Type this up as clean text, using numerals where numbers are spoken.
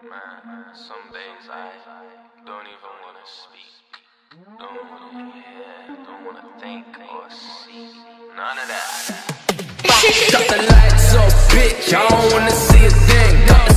Man, some days I don't even wanna speak. Don't wanna hear, don't wanna think or see. None of that. Shut the lights off, bitch. I don't wanna see a thing.